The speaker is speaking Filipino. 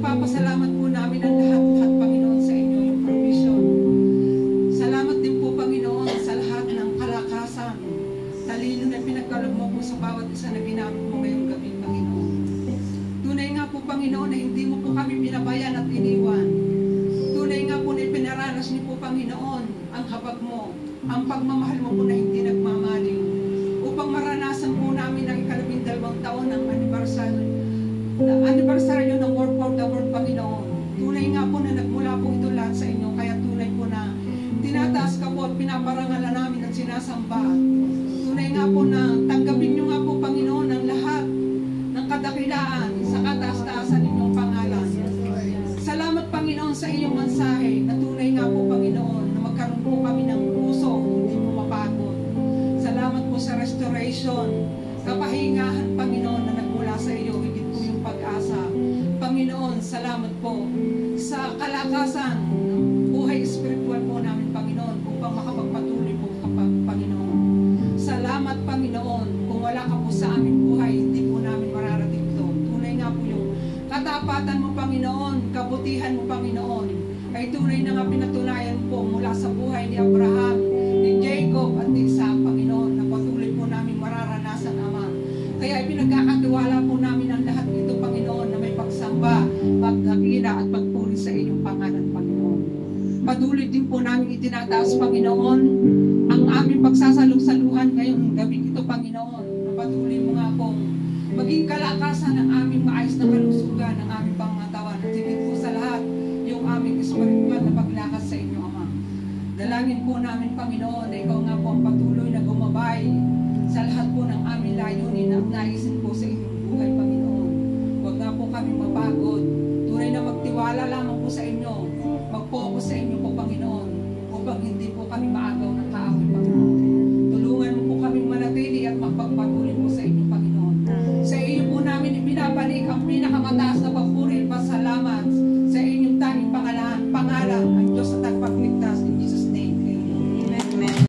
Ipapasalamat po namin ang lahat-lahat, Panginoon, sa inyo yung provision. Salamat din po, Panginoon, sa lahat ng kalakasan, talino na pinagkaloob mo po sa bawat isa na ginamit mo ngayong gabi, Panginoon. Tunay nga po, Panginoon, na hindi mo po kami pinabayan at iniwan. Tunay nga po na pinaranas niyo po, Panginoon, ang habag mo, ang pagmamahal mo po na hindi nagmamaliw, upang maranasan po namin ang 12 taon ng anibersaryo ng Work for the World, Panginoon. Tunay nga po na nagmula po ito lahat sa inyo, kaya tunay po na tinataas ka po at pinaparangalan namin at sinasamba. Tunay nga po na tanggapin nyo nga po, Panginoon, ang lahat ng kadakilaan sa kataas-taasan ninyong pangalan. Salamat, Panginoon, sa iyong mensahe na tunay nga po, Panginoon, na magkaroon po kami ng puso, hindi mo mapagod. Salamat po sa restoration, kapahingahan, Panginoon, na nagmula sa iyo, higit po yung pag-asa. Panginoon, salamat po sa kalakasan ng buhay spiritual po namin, Panginoon, upang makapagpatuloy po kapag, Panginoon. Salamat, Panginoon, kung wala ka po sa aming buhay, hindi po namin mararating ito. Tunay nga po yung katapatan mo, Panginoon, kabutihan mo, Panginoon, ay tunay na nga pinatunayan po mula sa buhay ni Abraham, ni Jacob, at ni Isaac, Panginoon, na patuloy po namin mararanasan, Ama. Kaya pinagkakatiwala po namin ang lahat nito, Panginoon, na may pagsamba, pagdakila at pagpuri sa inyong pangalan, Panginoon. Patuloy din po namin itinataas, Panginoon, ang aming pagsasalong-saluhan ngayong gabi ito, Panginoon. Patuloy mo nga pong maging kalakasan ng aming maayos na kalusugan, ng aming pangatawan, at higit po sa lahat, yung aming espiritual na paglakas sa inyo, Ama. Dalangin po namin, Panginoon, na ikaw nga po ang patuloy na gumabay sa lahat po ng aming layunin na naisin po sa inyong buhay, Panginoon. Huwag nga po kami mapagod. Tunay na magtiwala lamang po sa inyo.